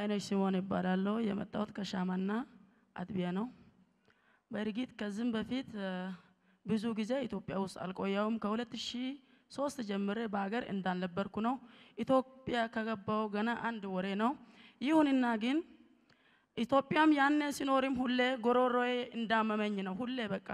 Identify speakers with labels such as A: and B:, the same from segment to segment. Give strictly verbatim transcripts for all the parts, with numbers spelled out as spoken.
A: አይነሽ ሲሞን ይባላል የመጣሁት ከሻማና አጥቢያ ነው በርግጥ ከዚህም በፊት ብዙ ጊዜ ኢትዮጵያ ውስጥ አልቆየውም ከ2003 ጀምሬ በአገር እንዳልነበርኩ ነው ኢትዮጵያ ከገባው ገና አንድ ወሬ ነው ይሁንና ግን ኢትዮጵያም ያኔ ሲኖርም ሁሌ ጎሮሮዬ እንዳመመኝ ነው ሁሌ በቃ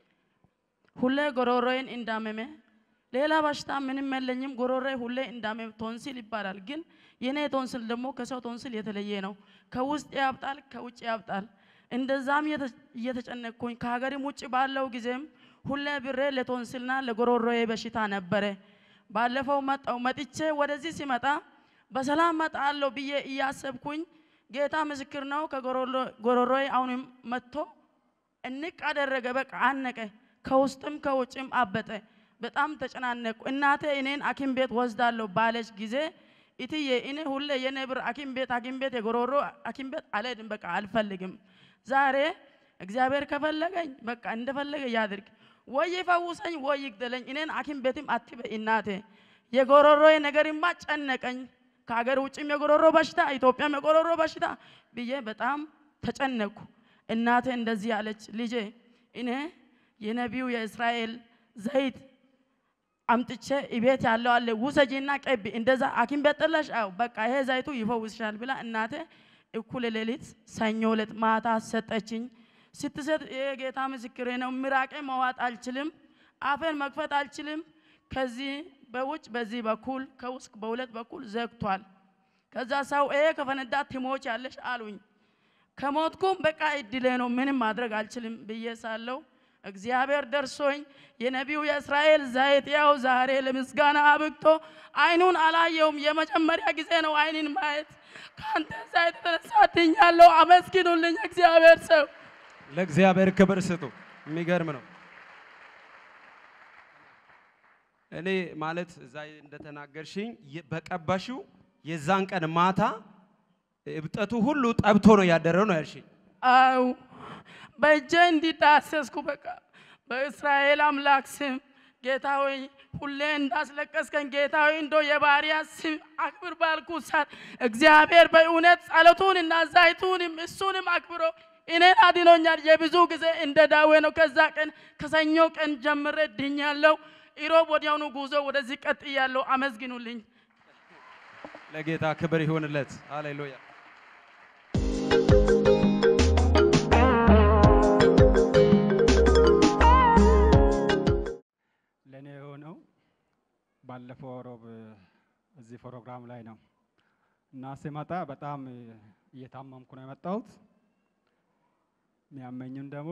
A: ሁሌ ጎሮሮዬን እንዳመመ ሌላ በሽታ ምንም የለኝም ጎሮሮዬ ሁሌ እንዳመመ ቶንሲል ይባላል ግን የኔ ቶንሲል ደግሞ ከሰው ቶንሲል የተለየ ነው ከውስጥ ያብጣል ከውጭ ያብጣል እንደዛም እየተጨነቅኩኝ ከሀገርም ውጭ ባለው ጊዜም ሁሌ ብሬ ለቶንሲልና ለጎሮሮዬ በሽታ ነበረ ባለፈው መጣው መጥቼ ወደዚህ ሲመጣ በሰላም መጣለው ብዬ እያሰብኩኝ ጌታ ምስክር ነው ከጎሮሮዬ አሁንም መጥቶ እንቅ አደረገ በቃ አነቀ ከውስጥም ከውጭም አበጠ በጣም ተጨናነቅኩ እናቴ እኔን አኪም ቤት ወስዳለሁ ባለች ጊዜ ኢትዬ እኔ ሁሌ የኔ ብር አኪም ቤት አኪም ቤት የጎሮሮ አኪም ቤት አልሄድም በቃ አልፈልግም ዛሬ እግዚአብሔር ከፈለገኝ በቃ እንደፈለገ ያድርግ ወይ ይፈውሰኝ ወይ ይግደለኝ እኔን አኪም ቤትም አትበይ እናቴ የጎሮሮዬ ነገርማ ጨነቀኝ ከሀገር ውጭም የጎሮሮ በሽታ ኢትዮጵያም የጎሮሮ በሽታ ብዬ በጣም ተጨነቅኩ እናቴ እንደዚህ አለች ልጄ እኔ የነቢዩ የእስራኤል ዘይት አምጥቼ ኢቤት ያለው አለ ውሰጂና ቀቢ እንደዛ አኪም ቤት ጥለሽ አው በቃ ይሄ ዘይቱ ይፈውስሻል ብላ እናቴ እኩለ ሌሊት ሰኞ ለት ማታ ሰጠችኝ ስትሰጥ የጌታ ምስክሬ ነው ምራቄ መዋጥ አልችልም አፈን መክፈት አልችልም ከዚህ በውጭ በዚህ በኩል ከውስጥ በሁለት በኩል ዘግቷል ከዛ ሰው ኤ ከፈነዳ ትሞች ያለሽ አሉኝ ከሞትኩም በቃ እድሌ ነው ምንም ማድረግ አልችልም በየሳለው እግዚአብሔር ደርሶኝ የነቢዩ የእስራኤል ዘይት ያው ዛሬ ለምስጋና አብቅቶ አይኑን አላየውም የመጀመሪያ ጊዜ ነው አይንን ማየት ካንተ ዘይት ተነሳትኛለሁ አመስግኑልኝ እግዚአብሔር ሰው
B: ለእግዚአብሔር ክብር ስጡ የሚገርም ነው እኔ ማለት ዛይ እንደተናገርሽኝ በቀባሽው የዛን ቀን ማታ እብጠቱ ሁሉ ጠብቶ ነው ያደረው ነው ያልሽኝ
A: አው በእጄ እንዲዳሰስኩ በቃ በእስራኤል አምላክ ስም ጌታ ሆይ ሁሌ እንዳስለቀስከኝ ጌታ ሆይ እንዶ የባሪያ ስም አክብር ባልኩ ሰዓት እግዚአብሔር በእውነት ጸሎቱን እና ዘይቱንም እሱንም አክብሮ እኔን አድኖኛል የብዙ ጊዜ እንደ ዳዌ ነው ከዛ ቀን ከሰኞ ቀን ጀምሬ ድኛለሁ ኢሮብ ወዲያውኑ ጉዞ ወደዚህ ቀጥያለሁ አመስግኑልኝ
B: ለጌታ ክብር ይሁንለት ሃሌሉያ
C: ለኔ ሆነው ባለፈው ሮብ እዚህ ፕሮግራም ላይ ነው እና ሲመጣ በጣም እየታመምኩ ነው የመጣሁት የሚያመኝም ደግሞ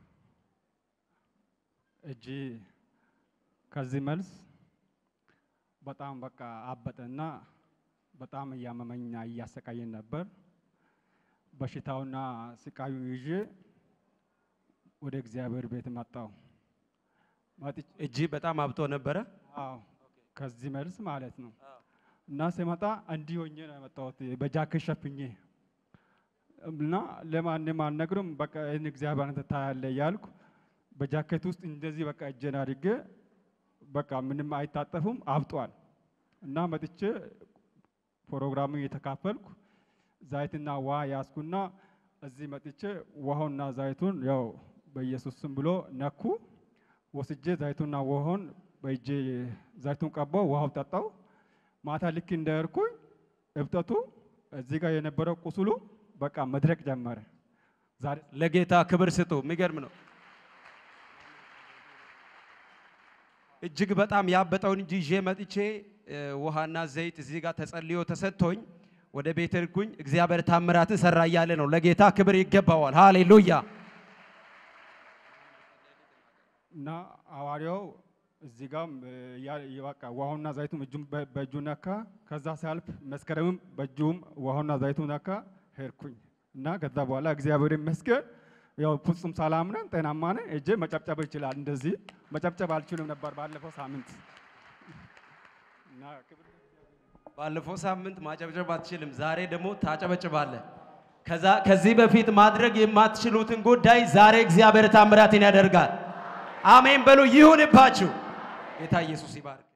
C: እጂ ከዚህ መልስ በጣም በቃ አበጠና በጣም ያመመኛ እያሰቃየኝ ነበር በሽታውና ስቃዩ ይዤ ወደ እግዚአብሔር ቤት መጣሁ
B: እጂ በጣም አብጦ ነበር
C: አዎ ከዚህ መልስ ማለት ነው እና ሲመጣ እንዲህ ሆኜ ነው የመጣሁት በጃኬት ሸፍኜ እና ለማንም አልነግርም በቃ እኔ እግዚአብሔር አንተ ታያለ ያልኩ በጃኬት ውስጥ እንደዚህ በቃ እጄን አድርጌ በቃ ምንም አይታጠፉም አብጧል እና መጥቼ ፕሮግራሙን የተካፈልኩ ዘይትና ውሃ ያስኩና እዚህ መጥቼ ውሃውና ዘይቱን ያው በኢየሱስ ስም ብሎ ነኩ ወስጄ ዘይቱና ውሃውን በእጄ ዘይቱን ቀባው ውሃው ጠጣው ማታ ልክ እንደርኩኝ እብጠቱ እዚህ ጋር የነበረው ቁስሉ በቃ መድረቅ ጀመረ ዛሬ
B: ለጌታ ክብር ስጡ የሚገርም ነው እጅግ በጣም ያበጠውን እንጂ ጄ መጥቼ ውሃና ዘይት እዚህ ጋር ተጸልዮ ተሰጥቶኝ ወደ ቤት ልኩኝ እግዚአብሔር ታምራትን ሰራ ያለ ነው ለጌታ ክብር ይገባዋል ሃሌሉያ
C: እና አዋሪው እዚህ ጋር ያበቃ ውሃውና ዘይቱን እጁን በእጁ ነካ ከዛ ሲያልፍ መስከረምም በእጁም ውሃውና ዘይቱን ነካ ሄርኩኝ እና ከዛ በኋላ እግዚአብሔር ይመስገን ያው ፍጹም ሰላም ነን ጤናማ ነን እጄ መጨብጨብ ይችላል እንደዚህ መጨብጨብ አልችልም ነበር ባለፈው ሳምንት እና
B: ባለፈው ሳምንት ማጨብጨብ አትችልም ዛሬ ደግሞ ታጨበጭባለህ ከዛ ከዚህ በፊት ማድረግ የማትችሉትን ጉዳይ ዛሬ እግዚአብሔር ታምራትን ያደርጋል አሜን በሉ ይሁንባችሁ ጌታ ኢየሱስ ይባርክ